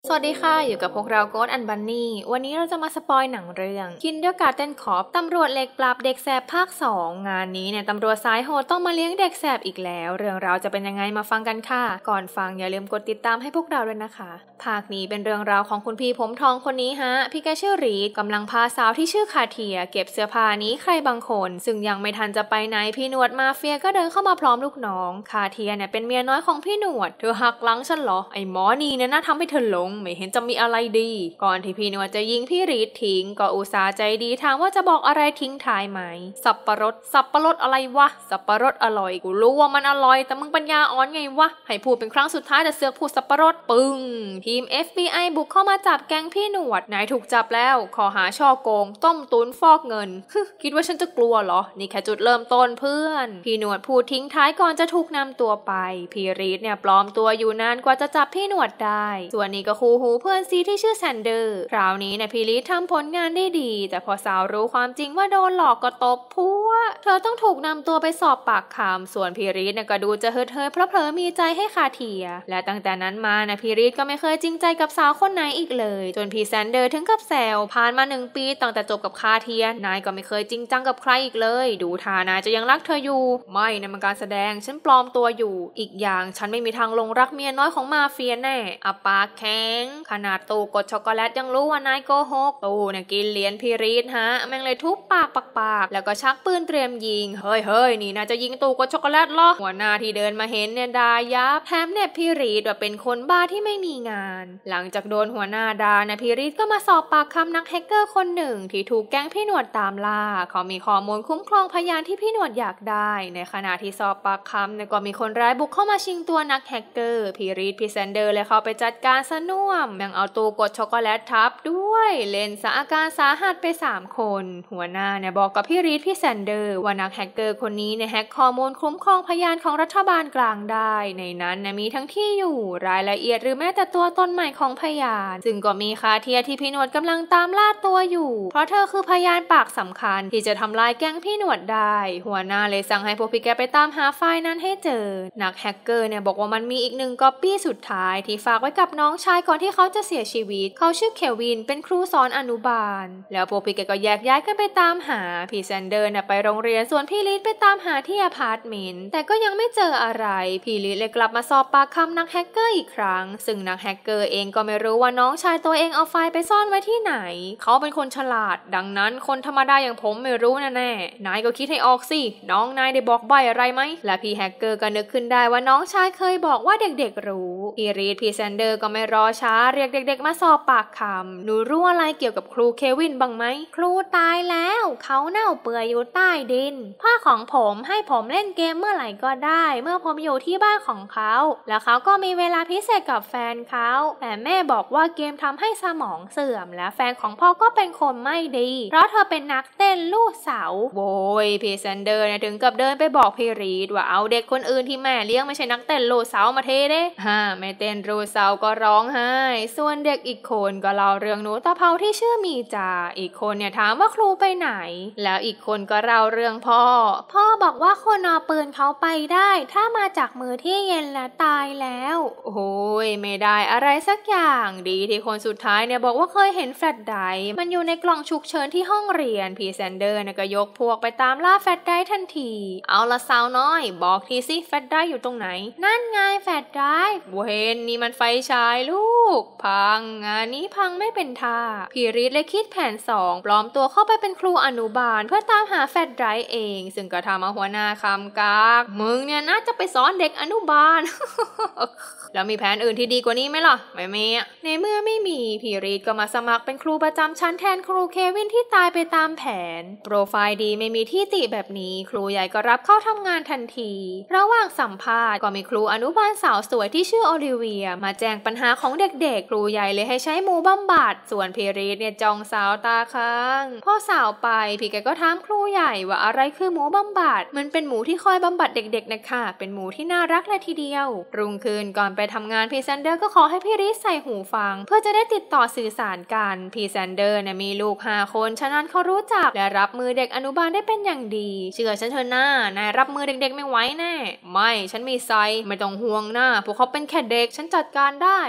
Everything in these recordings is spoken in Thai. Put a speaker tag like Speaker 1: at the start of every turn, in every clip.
Speaker 1: สวัสดีค่ะอยู่กับพวกเราโกดอันบันนี่วันนี้เราจะมาสปอยหนังเรื่อง Kindergarten Cop ตำรวจเหล็กปราบเด็กแสบภาค 2 งานนี้เนี่ยตำรวจสายโหดต้องมาเลี้ยงเด็กแสบอีกแล้วเรื่องราวจะเป็นยังไงมาฟังกันค่ะก่อนฟังอย่าลืมกดติดตามให้พวกเราด้วยนะคะภาคนี้เป็นเรื่องราวของคุณพี่ผมทองคนนี้ฮะพี่แกชื่อรีดกำลังพาสาวที่ชื่อคาเทียเก็บเสื้อผ้านี้ใครบางคนซึ่งยังไม่ทันจะไปไหนพี่หนวดมาเฟียก็เดินเข้ามาพร้อมลูกน้องคาเทียเนี่ยเป็นเมียน้อยของพี่หนวดเธอหักหลังฉันเหรอไอ้หมอนี่เนี่ยน่าทำให้เธอหลงไม่เห็นจะมีอะไรดีก่อนที่พี่หนวดจะยิงพี่รีดทิ้งก็อุตส่าห์ใจดีถามว่าจะบอกอะไรทิ้งท้ายไหมสับปะรดอะไรวะสับปะรดอร่อยกูรู้ว่ามันอร่อยแต่มึงปัญญาอ่อนไงวะให้พูดเป็นครั้งสุดท้ายแต่เสือกพูดสับปะรดปึ้งทีม FBI บุกเข้ามาจับแก๊งพี่หนวดนายถูกจับแล้วข้อหาช่อโกงต้มตุ๋นฟอกเงินคิดว่าฉันจะกลัวเหรอนี่แค่จุดเริ่มต้นเพื่อนพี่หนวดพูดทิ้งท้ายก่อนจะถูกนำตัวไปพี่รีดเนี่ยปลอมตัวอยู่นานกว่าจะจับพี่หนวดได้ส่วนนี้ก็คู่หูเพื่อนซีที่ชื่อแซนเดอร์คราวนี้นะพี่รีดทำผลงานได้ดีแต่พอสาวรู้ความจริงว่าโดนหลอกก็ตบพัวเธอต้องถูกนำตัวไปสอบปากคำส่วนพี่รีดเนี่ยก็ดูจะเฮิร์ทเพราะเผลอมีใจให้คาเทียและตั้งแต่นั้นมานะพี่รีดก็ไม่เคยจริงใจกับสาวคนไหนอีกเลยจนพี่แซนเดอร์ถึงกับแซวผ่านมา1 ปีตั้งแต่จบกับคาเทียนายก็ไม่เคยจริงจังกับใครอีกเลยดูท่านายจะยังรักเธออยู่ไม่นะมันการแสดงฉันปลอมตัวอยู่อีกอย่างฉันไม่มีทางลงรักเมียน้อยของมาเฟียแน่อับปากแข็งขนาดตู้กดช็อกโกแลตยังรู้ว่านายโกหกตู้เนี่ยกินเหรียญพี่รีดฮะแม่งเลยทุบปากแล้วก็ชักปืนเตรียมยิงเฮ้ยนี่น่าจะยิงตู้กดช็อกโกแลตเหรอหัวหน้าที่เดินมาเห็นเนี่ยด่ายับแถมเนี่ยพี่รีดว่าเป็นคนบ้าที่ไม่มีงานหลังจากโดนหัวหน้าด่านะพี่รีดก็มาสอบปากคำนักแฮกเกอร์คนหนึ่งที่ถูกแก๊งพี่หนวดตามล่าเขามีข้อมูลคุ้มครองพยานที่พี่หนวดอยากได้ในขณะที่สอบปากคำเนี่ยก็มีคนร้ายบุกเข้ามาชิงตัวนักแฮกเกอร์พี่รีดพี่แซนเดอร์เลยเข้าไปจัดการซะน่วมยังเอาตู้กดช็อกโกแลตทับด้วยเล่นซะอาการสาหัสไป3 คนหัวหน้าเนี่ยบอกกับพี่รีดพี่แซนเดอร์ว่านักแฮกเกอร์คนนี้เนี่ยแฮกข้อมูลคุ้มครองพยานของรัฐบาลกลางได้ในนั้นเนี่ยมีทั้งที่อยู่รายละเอียดหรือแม้แต่ตัวตนใหม่ของพยานซึ่งก็มีคาเทียที่พี่หนวดกำลังตามล่าตัวอยู่เพราะเธอคือพยานปากสำคัญที่จะทำลายแก๊งพี่หนวดได้หัวหน้าเลยสั่งให้พวกพี่แกไปตามหาไฟล์นั้นให้เจอนักแฮกเกอร์เนี่ยบอกว่ามันมีอีก1 ก๊อปปี้สุดท้ายที่ฝากไว้กับน้องชายก่อนที่เขาจะเสียชีวิตเขาชื่อเควินเป็นครูสอนอนุบาลแล้วพวกพี่แกก็แยกย้ายกันไปตามหาพี่แซนเดอร์เนี่ยไปโรงเรียนส่วนพี่ลิศไปตามหาที่อพาร์ตเมนต์แต่ก็ยังไม่เจออะไรพี่ลิศเลยกลับมาสอบปากคำนักแฮกเกอร์อีกครั้งซึ่งนักแฮกเกอร์เองก็ไม่รู้ว่าน้องชายตัวเองเอาไฟล์ไปซ่อนไว้ที่ไหนเขาเป็นคนฉลาดดังนั้นคนธรรมดาอย่างผมไม่รู้แน่ๆนายก็คิดให้ออกสิน้องนายได้บอกใบอะไรไหมและพี่แฮกเกอร์ก็นึกขึ้นได้ว่าน้องชายเคยบอกว่าเด็กๆรู้พี่รีดพี่แซนเดอร์ก็ไม่รอช้าเรียกเด็กๆมาสอบปากคำหนูรู้อะไรเกี่ยวกับครูเควินบ้างไหมครูตายแล้วเขาเน่าเปื่อยอยู่ใต้ดินพ่อของผมให้ผมเล่นเกมเมื่อไหร่ก็ได้เมื่อผมอยู่ที่บ้านของเขาแล้วเขาก็มีเวลาพิเศษกับแฟนเขาแต่แม่บอกว่าเกมทำให้สมองเสื่อมและแฟนของพ่อก็เป็นคนไม่ดีเพราะเธอเป็นนักเต้นลูกเสาโวยพี่แซนเดอร์เนี่ยถึงกับเดินไปบอกพี่รีดว่าเอาเด็กคนอื่นที่แม่เลี้ยงไม่ใช่นักเต้นลูกเสามาเทเด้ไม่เต้นลูกเสาก็ร้องไห้ส่วนเด็กอีกคนก็เล่าเรื่องหนูตะเภาที่ชื่อมีจาอีกคนเนี่ยถามว่าครูไปไหนแล้วอีกคนก็เล่าเรื่องพ่อบอกว่าคนเอาปืนเขาไปได้ถ้ามาจากมือที่เย็นและตายแล้วโอ้ยไม่ได้อะไรสักอย่างดีที่คนสุดท้ายเนี่ยบอกว่าเคยเห็นแฟลชไดรฟ์มันอยู่ในกล่องฉุกเฉินที่ห้องเรียนพี่แซนเดอร์เนี่ยก็ยกพวกไปตามล่าแฟลชไดรฟ์ทันทีเอาละสาวน้อยบอกทีสิแฟลชไดรฟ์อยู่ตรงไหนนั่นไงแฟลชไดรฟ์เวนนี่มันไฟฉายลูกพังงานนี้พังไม่เป็นท่าพี่รีดเลยคิดแผน2ปลอมตัวเข้าไปเป็นครูอนุบาลเพื่อตามหาแฟลชไดรฟ์เองซึ่งก็ทำเอาหัวหน้าคำกากมึงเนี่ยน่าจะไปสอนเด็กอนุบาล แล้วมีแผนอื่นที่ดีกว่านี้ไหมล่ะไม่มีในเมื่อไม่มีพี่รีดก็มาสมัครเป็นครูประจำชั้นแทนครูเควินที่ตายไปตามแผนโปรไฟล์ดีไม่มีที่ติแบบนี้ครูใหญ่ก็รับเข้าทำงานทันทีระหว่างสัมภาษณ์ก็มีครูอนุบาลสาวสวยที่ชื่อโอลิเวียมาแจ้งปัญหาของเด็กๆครูใหญ่เลยให้ใช้หมูบำบัดส่วนพี่รีดเนี่ยจ้องสาวตาค้างพอสาวไปพี่แกก็ถามครูใหญ่ว่าอะไรคือหมูบำบัดมันเป็นหมูที่คอยบำบัดเด็กๆนะคะเป็นหมูที่น่ารักเลยทีเดียวรุ่งคืนก่อนไปทำงานพี่แซนเดอร์ก็ขอให้พี่รีดใส่หูฟังเพื่อจะได้ติดต่อสื่อสารกันพี่แซนเดอร์เนี่ยมีลูก5 คนฉะนั้นเขารู้จักและรับมือเด็กอนุบาลได้เป็นอย่างดีเชื่อฉันเถอะนะนายรับมือเด็กๆไม่ไหวแน่ไม่ฉันมีไซไม่ต้องห่วงนะพวกเขาเป็นแค่เด็กฉันจัดการได้แล้วพี่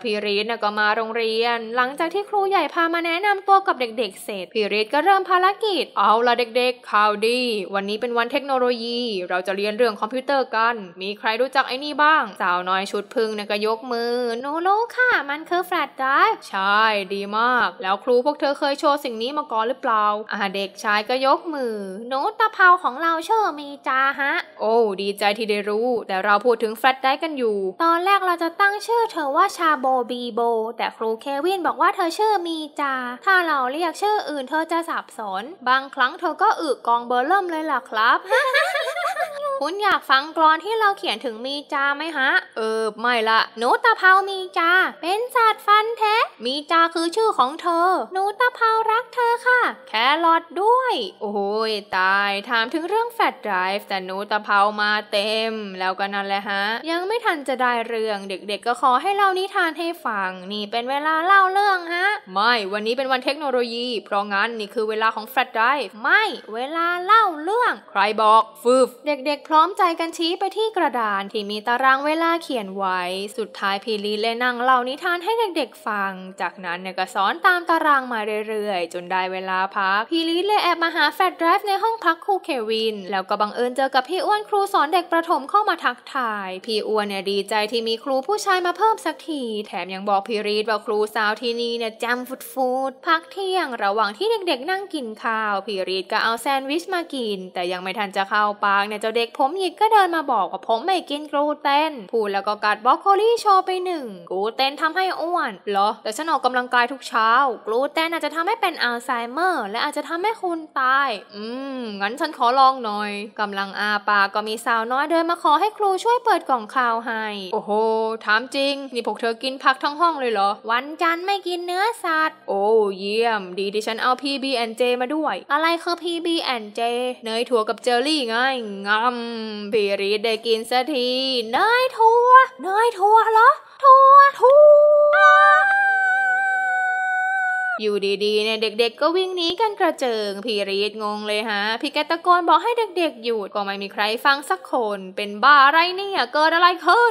Speaker 1: พี่รีดก็มาโรงเรียนหลังจากที่ครูใหญ่พามาแนะนำตัวกับเด็กๆเสร็จพี่รีดก็เริ่มภารกิจเอาล่ะเด็กๆข่าวดีวันนี้เป็นวันเทคโนโลยีเราจะเรียนเรื่องคอมพิวเตอร์กันมีใครรู้จักไอ้นี่บ้างสาวน้อยชุดพึ่งก็ยกมือหนูรู้ค่ะมันคือแฟลชไดรฟ์ใช่ดีมากแล้วครูพวกเธอเคยโชว์สิ่งนี้มาก่อนหรือเปล่าเด็กชายก็ยกมือหนูตะเภาของเราชื่อมีจาฮะโอ้ดีใจที่ได้รู้แต่เราพูดถึงแฟลชไดรฟ์กันอยู่ตอนแรกเราจะตั้งชื่อเธอว่าชาโบบีโบแต่ครูเควินบอกว่าเธอชื่อมีจาถ้าเราเรียกชื่ออื่นเธอจะสับสนบางครั้งเธอก็กองเบอร์เริ่มเลยล่ะครับ คุณอยากฟังกลอนที่เราเขียนถึงมีจาไหมฮะไม่ละหนูตะเภามีจาเป็นสัตว์ฟันแท้มีจาคือชื่อของเธอหนูตะเภารักเธอค่ะแครอทด้วยโอ้ยตายถามถึงเรื่องแฟลชไดรฟ์แต่หนูตะเภามาเต็มแล้วก็นั่นแหละฮะยังไม่ทันจะได้เรื่องเด็กๆก็ขอให้เล่านิทานให้ฟังนี่เป็นเวลาเล่าเรื่องฮะไม่วันนี้เป็นวันเทคโนโลยีเพราะงั้นนี่คือเวลาของแฟลชไดรฟ์ไม่เวลาเล่าเรื่องใครบอกฟืบเด็กๆพร้อมใจกันชี้ไปที่กระดานที่มีตารางเวลาเขียนไว้สุดท้ายพี่ลีเลยนั่งเล่านิทานให้เด็กๆฟังจากนั้นก็สอนตามตารางมาเรื่อยๆจนได้เวลาพักพี่ลีเลยแอบมาหาแฟลชไดรฟ์ในห้องพักครูเควินแล้วก็บังเอิญเจอกับพี่อ้วนครูสอนเด็กประถมเข้ามาทักทายพี่อ้วนดีใจที่มีครูผู้ชายมาเพิ่มสักทีแถมยังบอกพี่ลีว่าครูสาวที่นี่จำฟุดพักเที่ยงระหว่างที่เด็กๆนั่งกินข้าวพี่ลีก็เอาแซนด์วิชมากินแต่ยังไม่ทันจะเข้าปากเจ้าเด็กผมหยิกก็เดินมาบอกว่าผมไม่กินกลูเตนพูดแล้วก็กัดบรอกโคลีโชว์ไป1กลูเตนทำให้อ้วนเหรอแต่ฉันออกกำลังกายทุกเช้ากลูเตนอาจจะทำให้เป็นอัลไซเมอร์และอาจจะทำให้คุณตายงั้นฉันขอลองหน่อยกำลังอาปากก็มีสาวน้อยเดินมาขอให้ครูช่วยเปิดกล่องข้าวให้โอ้โหถามจริงนี่พวกเธอกินผักทั้งห้องเลยเหรอวันจันทร์ไม่กินเนื้อสัตว์โอ้เยี่ยมดีที่ฉันเอา PB&J มาด้วยอะไรคือ PB&J เนยถั่วกับเจลลี่ไงพี่รีดได้กินสักทีเนยถั่วเหรอถั่วอยู่ดีๆเด็กๆก็วิ่งหนีกันกระเจิงพี่รีดงงเลยฮะพี่แกตะโกนบอกให้เด็กๆหยุดก็ไม่มีใครฟังสักคนเป็นบ้าอะไรเนี่ยเกิดอะไรขึ้น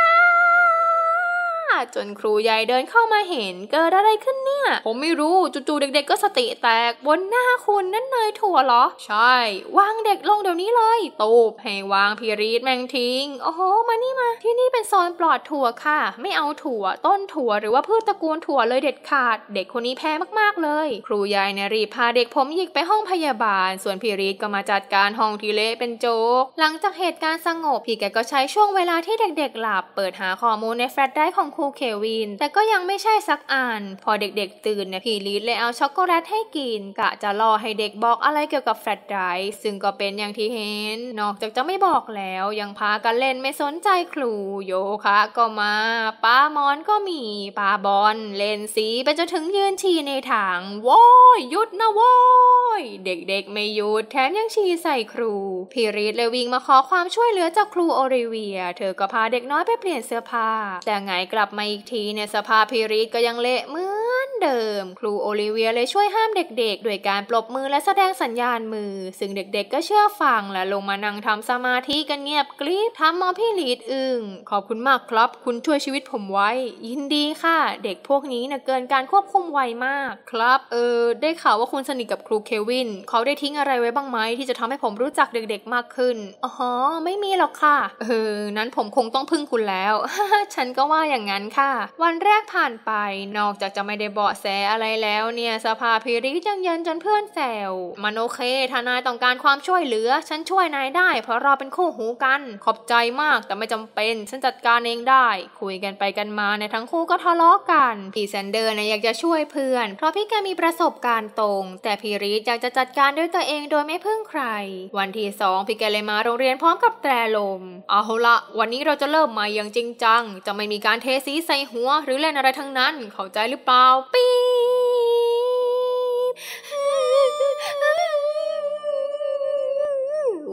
Speaker 1: จนครูใหญ่เดินเข้ามาเห็นเกิดอะไรขึ้นเนี่ยผมไม่รู้จู่ๆเด็กๆก็สติแตกบนหน้าคุณนั่นเนยถั่วเหรอใช่วางเด็กลงเดี๋ยวนี้เลยตูบให้วางพี่รีดแม่งทิ้งโอ้โหมานี่มาที่นี่เป็นโซนปลอดถั่วค่ะไม่เอาถั่วต้นถั่วหรือว่าพืชตระกูลถั่วเลยเด็ดขาดเด็กคนนี้แพ้มากๆเลยครูใหญ่รีบพาเด็กผมหยิกไปห้องพยาบาลส่วนพี่รีดก็มาจัดการห้องที่เละเป็นโจ๊กหลังจากเหตุการณ์สงบพี่แกก็ใช้ช่วงเวลาที่เด็กๆหลับเปิดหาข้อมูลในแฟลชไดรฟ์ของครูเควินแต่ก็ยังไม่ใช่สักอันพอเด็กๆตื่นพี่ลีดเลยเอาช็อกโกแลตให้กินกะจะรอให้เด็กบอกอะไรเกี่ยวกับแฟลชไดรฟ์ซึ่งก็เป็นอย่างที่เห็นนอกจากจะไม่บอกแล้วยังพากันเล่นไม่สนใจครูโยคะก็มาป้ามอนก็มีป้าบอลเล่นสีไปจนถึงยืนฉี่ในถังโว้ยหยุดนะโว้ยเด็กๆไม่หยุดแถมยังฉี่ใส่ครูพี่รีดเลยวิ่งมาขอความช่วยเหลือจากครูโอลิเวียเธอก็พาเด็กน้อยไปเปลี่ยนเสื้อผ้าแต่ไงกลับมาอีกทีสภาพพี่รีดก็ยังเละเหมือนเดิมครูโอลิเวียเลยช่วยห้ามเด็กๆด้วยการปรบมือและแสดงสัญญาณมือซึ่งเด็กๆก็เชื่อฟังและลงมานั่งทำสมาธิกันเงียบกริบทำมาพี่รีดขอบคุณมากครับคุณช่วยชีวิตผมไว้ยินดีค่ะเด็กพวกนี้เกินการควบคุมไวมากครับได้ข่าวว่าคุณสนิทกับครูเควินเขาได้ทิ้งอะไรไว้บ้างไหมที่จะทำให้ผมรู้จักเด็กๆมากขึ้นไม่มีหรอกค่ะนั้นผมคงต้องพึ่งคุณแล้ว ฉันก็ว่าอย่างนั้นค่ะวันแรกผ่านไปนอกจากจะไม่ได้เบาะแสอะไรแล้วสภาพพี่รีดยังเย็นจนเพื่อนแซวมันโอเคถ้านายต้องการความช่วยเหลือฉันช่วยนายได้เพราะเราเป็นคู่หูกันขอบใจมากแต่ไม่จำเป็นฉันจัดการเองได้คุยกันไปกันมาทั้งคู่ก็ทะเลาะกันพี่แซนเดอร์อยากจะช่วยเพื่อนเพราะพี่แกมีประสบการณ์ตรงแต่พี่รีดอยากจะจัดการด้วยตัวเองโดยไม่พึ่งใครวันที่2พี่แกเลยมาโรงเรียนพร้อมกับแตรลมเอาละวันนี้เราจะเริ่มใหม่อย่างจริงจังจะไม่มีการเทสีใส่หัวหรือเล่นอะไรทั้งนั้นเข้าใจหรือเปล่าปี๊ด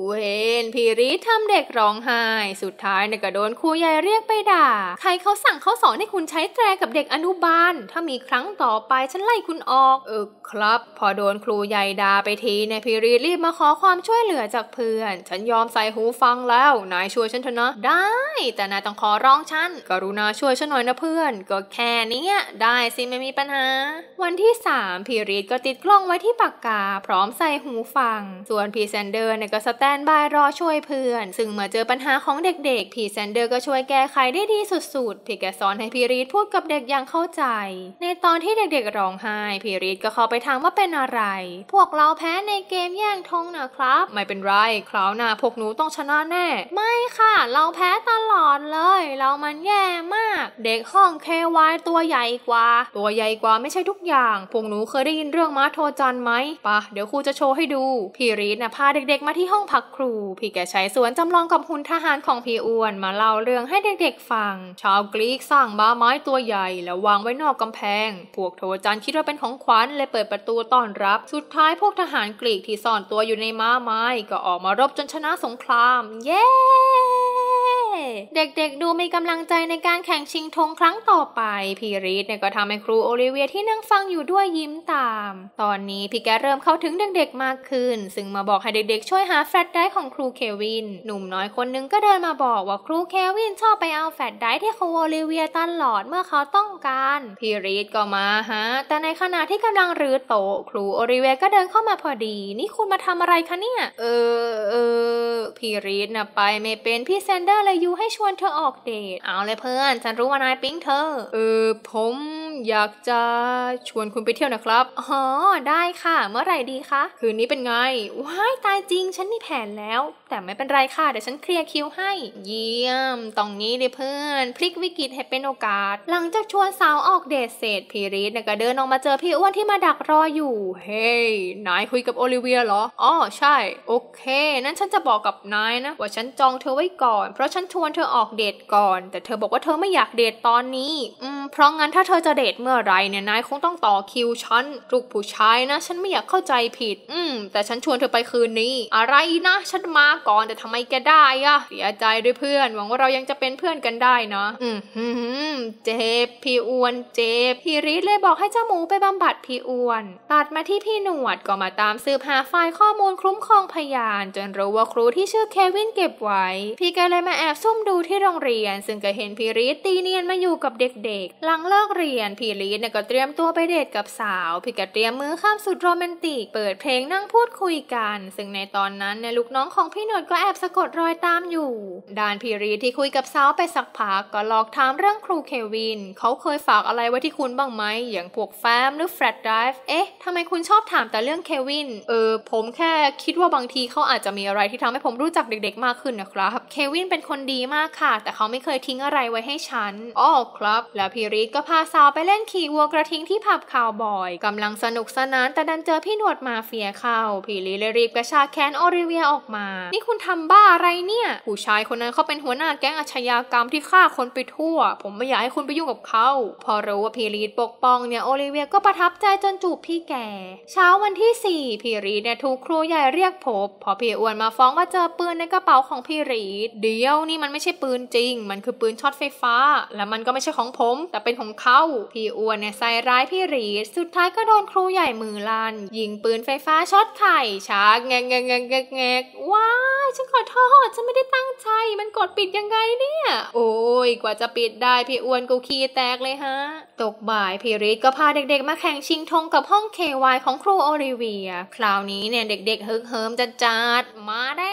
Speaker 1: เวนพี่รีดทำเด็กร้องไห้สุดท้ายเนี่ยก็โดนครูใหญ่เรียกไปด่าใครเขาสั่งเขาสอนให้คุณใช้แตรกับเด็กอนุบาลถ้ามีครั้งต่อไปฉันไล่คุณออกครับพอโดนครูใหญ่ด่าไปทีเนี่ยพี่รีดรีบมาขอความช่วยเหลือจากเพื่อนฉันยอมใส่หูฟังแล้วนายช่วยฉันเถอะนะได้แต่นายต้องขอร้องฉันกรุณาช่วยฉันหน่อยนะเพื่อนก็แค่นี้ได้สิไม่มีปัญหาวันที่3พี่รีดก็ติดกล้องไว้ที่ปากกาพร้อมใส่หูฟังส่วนพี่แซนเดอร์เนี่ยก็สแตนบายรอช่วยเพื่อนซึ่งเมื่อเจอปัญหาของเด็กๆพี่แซนเดอร์ก็ช่วยแก้ไขได้ดีสุดๆพี่แกสอนให้พี่รีดพูดกับเด็กอย่างเข้าใจในตอนที่เด็กๆร้องไห้พี่รีดก็เข้าไปถามว่าเป็นอะไรพวกเราแพ้ในเกมแย่งธงนะครับไม่เป็นไรคราวหน้าพวกหนูต้องชนะแน่ไม่ค่ะเราแพ้ตลอดเลยเรามันแย่มากเด็กห้อง KY ตัวใหญ่กว่าไม่ใช่ทุกอย่างพวกหนูเคยได้ยินเรื่องม้าโทจันไหมปะเดี๋ยวครูจะโชว์ให้ดูพี่รีดพาเด็กๆมาที่ห้องพักครูพี่แกใช้สวนจำลองกับหุ่นทหารของพี่อ้วนมาเล่าเรื่องให้เด็กๆฟังชาวกรีกสร้างม้าไม้ตัวใหญ่แล้ววางไว้นอกกำแพงพวกโทจันคิดว่าเป็นของขวัญเลยเปิดประตูต้อนรับสุดท้ายพวกทหารกรีกที่ซ่อนตัวอยู่ในม้าไม้ก็ออกมารบจนชนะสงครามเย้เด็กๆดูมีกำลังใจในการแข่งชิงธงครั้งต่อไปพี่รีดก็ทำให้ครูโอลิเวียที่นั่งฟังอยู่ด้วยยิ้มตามตอนนี้พี่แกเริ่มเข้าถึงเด็กๆมากขึ้นซึ่งมาบอกให้เด็กๆช่วยหาแฟลชไดรฟ์ของครูเควินหนุ่มน้อยคนนึงก็เดินมาบอกว่าครูเควินชอบไปเอาแฟลชไดรฟ์ที่ครูโอลิเวียตลอดเมื่อเขาต้องการพี่รีดก็มาฮะแต่ในขณะที่กำลังรื้อโต๊ะครูโอลิเวียก็เดินเข้ามาพอดีนี่คุณมาทำอะไรคะเนี่ยพี่รีดไปไม่เป็นพี่แซนเดอร์เลยยูให้ชวนเธอออกเดทเอาเลยเพื่อนฉันรู้ว่านายปิ๊งเธอผมอยากจะชวนคุณไปเที่ยวนะครับอ๋อได้ค่ะเมื่อไหร่ดีคะคืนนี้เป็นไงว้ายตายจริงฉันมีแผนแล้วแต่ไม่เป็นไรค่ะเดี๋ยวฉันเคลียร์คิวให้เยี่ยมตรงนี้เลยเพื่อนพลิกวิกฤตให้เป็นโอกาสหลังจากชวนสาวออกเดทเสร็จพี่รีดก็เดินออกมาเจอพี่อ้วนที่มาดักรออยู่เฮ้ยนายคุยกับโอลิเวียเหรออ๋อใช่โอเคนั้นฉันจะบอกกับนายนะว่าฉันจองเธอไว้ก่อนเพราะฉันชวนเธอออกเดทก่อนแต่เธอบอกว่าเธอไม่อยากเดทตอนนี้เพราะงั้นถ้าเธอจะเดทเมื่อไรเนี่ยนายคงต้องต่อคิวฉันลูกผู้ชายนะฉันไม่อยากเข้าใจผิดแต่ฉันชวนเธอไปคืนนี้อะไรนะฉันมาก่อนแต่ทำไมแกได้เสียใจด้วยเพื่อนหวังว่าเรายังจะเป็นเพื่อนกันได้นะเจ็บพี่อ้วนเจ็บพี่รีดเลยบอกให้เจ้าหมูไปบำบัดพี่อ้วนตัดมาที่พี่หนวดก็มาตามสืบหาไฟล์ข้อมูลคุ้มครองพยานจนรู้ว่าครูที่ชื่อเควินเก็บไว้พี่ก็เลยมาแอบซุ่มดูที่โรงเรียนซึ่งก็เห็นพี่รีดตีเนียนมาอยู่กับเด็กๆหลังเลิกเรียนพี่รีดก็เตรียมตัวไปเดทกับสาวพี่ก็เตรียมมื้อค่ำสุดโรแมนติกเปิดเพลงนั่งพูดคุยกันซึ่งในตอนนั้นลูกน้องของพี่หนวดก็แอบสะกดรอยตามอยู่ด้านพี่รีดที่คุยกับสาวไปสักพักก็หลอกถามเรื่องครูเควินเขาเคยฝากอะไรไว้ที่คุณบ้างไหมอย่างพวกแฟ้มหรือแฟลชไดรฟ์ทำไมคุณชอบถามแต่เรื่องเควินผมแค่คิดว่าบางทีเขาอาจจะมีอะไรที่ทำให้ผมรู้จักเด็กๆมากขึ้นนะครับเควินเป็นคนดีมากค่ะแต่เขาไม่เคยทิ้งอะไรไว้ให้ฉันอ๋อครับแล้วพี่รีดก็พาสาวไปเล่นขี่วัวกระทิงที่ผับคาวบอยกำลังสนุกสนานแต่ดันเจอพี่หนวดมาเฟียเข้าพี่รีดเลยรีบกระชากแขนโอลิเวียออกมานี่คุณทำบ้าอะไรเนี่ยผู้ชายคนนั้นเขาเป็นหัวหน้าแก๊งอาชญากรรมที่ฆ่าคนไปทั่วผมไม่อยากให้คุณไปยุ่งกับเขาพอรู้ว่าพี่รีดปกป้องเนี่ยโอลิเวียก็ประทับใจจนจูบพี่แก่เช้าวันที่4พี่รีดถูกครูใหญ่เรียกพบพอพี่อ้วนมาฟ้องว่าเจอปืนในกระเป๋าของพี่รีดเดี๋ยวนี่มันไม่ใช่ปืนจริงมันคือปืนช็อตไฟฟ้าและมันก็ไม่ใช่ของผมแต่เป็นของเขาพี่อ้วนใส่ร้ายพี่รีดสุดท้ายก็โดนครูใหญ่มือลั่นยิงปืนไฟฟ้าช็อตไข่ช้าแงกว้ายฉันขอโทษฉันไม่ได้ตั้งใจมันกดปิดยังไงเนี่ยโอ้ยกว่าจะปิดได้พี่อ้วนกูขี้แตกเลยฮะตกบ่ายพี่รีดก็พาเด็กๆมาแข่งชิงธงกับห้อง KY ของครูโอลิเวียคราวนี้เนี่ยเด็กๆฮึกเหิมจัดมาได้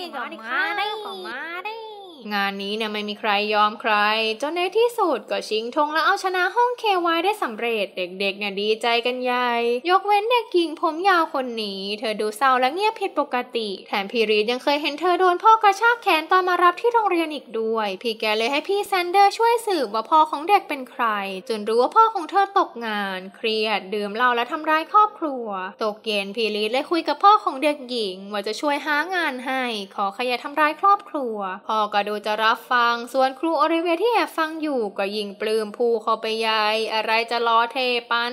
Speaker 1: งานนี้เนี่ยไม่มีใครยอมใครจนในที่สุดก็ชิงธงแล้วเอาชนะห้อง KY ได้สำเร็จเด็กๆเนี่ยดีใจกันใหญ่ยกเว้นเด็กหญิงผมยาวคนนี้เธอดูเศร้าและเงียบผิดปกติแถมพี่รีดยังเคยเห็นเธอโดนพ่อกระชากแขนตอนมารับที่โรงเรียนอีกด้วยพี่แกเลยให้พี่แซนเดอร์ช่วยสืบว่าพ่อของเด็กเป็นใครจนรู้ว่าพ่อของเธอตกงานเครียดดื่มเหล้าและทำร้ายครอบครัวตกเย็นพี่รีดเลยคุยกับพ่อของเด็กหญิงว่าจะช่วยหางานให้ขออย่าทำร้ายครอบครัวพ่อก็ดูจะรับฟังส่วนครูโอลิเวียที่แอบฟังอยู่ก็ยิ่งปลื้มพูเข้าไปใหญ่อะไรจะล้อเทปานนี้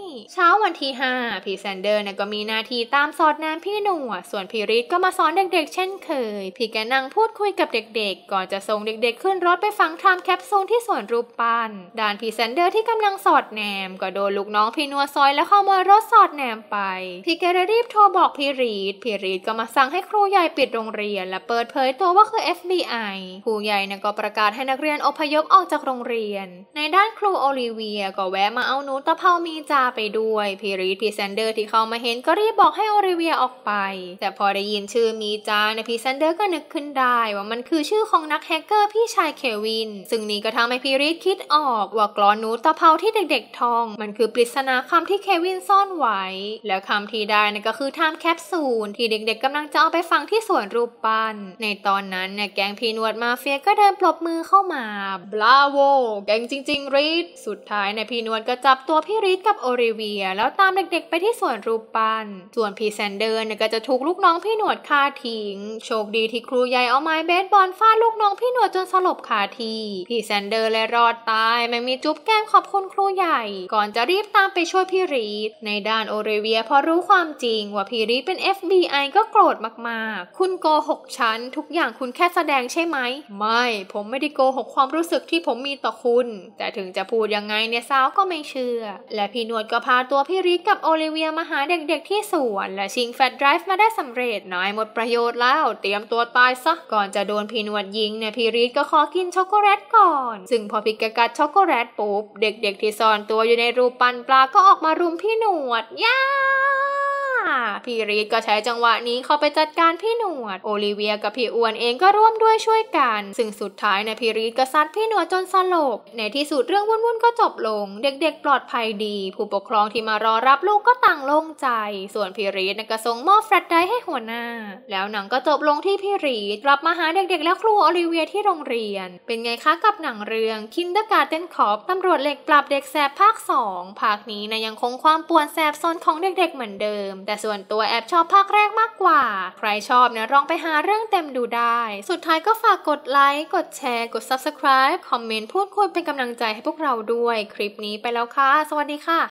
Speaker 1: เช้าวันที่5พี่แซนเดอร์ก็มีหน้าที่ตามสอดแนมพี่หนวดส่วนพี่รีดก็มาสอนเด็กๆเช่นเคยพี่แกนั่งพูดคุยกับเด็กๆก่อนจะส่งเด็กๆขึ้นรถไปฟังไทม์แคปซูลที่สวนรูปปั้นด้านพี่แซนเดอร์ที่กำลังสอดแนมก็โดนลูกน้องพี่หนวดซอยและขโมยรถสอดแนมไปพี่แกรีบโทรบอกพี่รีดก็มาสั่งให้ครูใหญ่ปิดโรงเรียนและเปิดเผยตัวว่าคือ FBI ครูใหญ่ก็ประกาศให้นักเรียนอพยพออกจากโรงเรียนในด้านครูโอลิเวียก็แวะมาเอาหนูตะเภามีจาไปด้วยพี่แซนเดอร์ที่เข้ามาเห็นก็รีบบอกให้โอลิเวียออกไปแต่พอได้ยินชื่อมีจาพี่แซนเดอร์ก็นึกขึ้นได้ว่ามันคือชื่อของนักแฮกเกอร์พี่ชายเควินซึ่งนี่ก็ทำให้พี่รีดคิดออกว่ากลอนหนูตะเภาที่เด็กๆท่องมันคือปริศนาคำที่เควินซ่อนไว้แล้วคำที่ได้ก็คือไทม์แคปซูลที่เด็กๆกำลังจะเอาไปฟังที่สวนรูปปั้นในตอนนั้นแก๊งพี่หนวดมาเฟียก็เดินปรบมือเข้ามาบราโวเก่งจริงๆรีดสุดท้ายพี่หนวดก็จับตัวพี่รีดกับโอลิเวียแล้วตามเด็กๆไปที่สวนรูปปั้นส่วนพี่แซนเดอร์ก็จะถูกลูกน้องพี่หนวดฆ่าทิ้งโชคดีที่ครูใหญ่เอาไม้เบสบอลฟาดลูกน้องพี่หนวดจนสลบคาที่พี่แซนเดอร์เลยรอดตายไม่มีจุ๊บแก้มขอบคุณครูใหญ่ก่อนจะรีบตามไปช่วยพี่รีดในด้านโอลิเวียพอรู้ความจริงว่าพี่รีดเป็น FBI ก็โกรธมากๆคุณโกหกฉันทุกอย่างคุณแค่แสดงใช่ไหมไม่ผมไม่ได้โกหกความรู้สึกที่ผมมีต่อคุณแต่ถึงจะพูดยังไงสาวก็ไม่เชื่อและพี่หนวดก็พาตัวพี่รีดกับโอลิเวียมาหาเด็กๆที่สวนและชิงแฟลชไดรฟ์มาได้สำเร็จนายหมดประโยชน์แล้วเตรียมตัวตายซะก่อนจะโดนพี่หนวดยิงพี่รีดก็ขอกินช็อกโกแลตก่อนซึ่งพอพี่กัดช็อกโกแลตปุ๊บเด็กๆที่ซ่อนตัวอยู่ในรูปปั้นปลาก็ออกมารุมพี่หนวดย่าพี่รีดก็ใช้จังหวะนี้เข้าไปจัดการพี่หนวดโอลิเวียกับพี่อ้วนเองก็ร่วมด้วยช่วยกันซึ่งสุดท้ายพี่รีดก็ซัดพี่หนวดจนสลบในที่สุดเรื่องวุ่นๆก็จบลงเด็กๆปลอดภัยดีผู้ปกครองที่มารอรับลูกก็ต่างโล่งใจส่วนพี่รีดก็ส่งมอบแฟลชไดรฟ์ให้หัวหน้าแล้วหนังก็จบลงที่พี่รีดกลับมาหาเด็กๆและครูโอลิเวียที่โรงเรียนเป็นไงคะกับหนังเรื่อง Kindergarten Cop ตำรวจเหล็กปราบเด็กแสบภาค 2ภาคนี้ยังคงความป่วนแสบซนของเด็กๆเหมือนเดิมแต่ส่วนตัวแอบชอบภาคแรกมากกว่าใครชอบลองไปหาเรื่องเต็มดูได้สุดท้ายก็ฝากกดไลค์กดแชร์กด Subscribe คอมเมนต์พูดคุยเป็นกำลังใจให้พวกเราด้วยคลิปนี้ไปแล้วค่ะสวัสดีค่ะ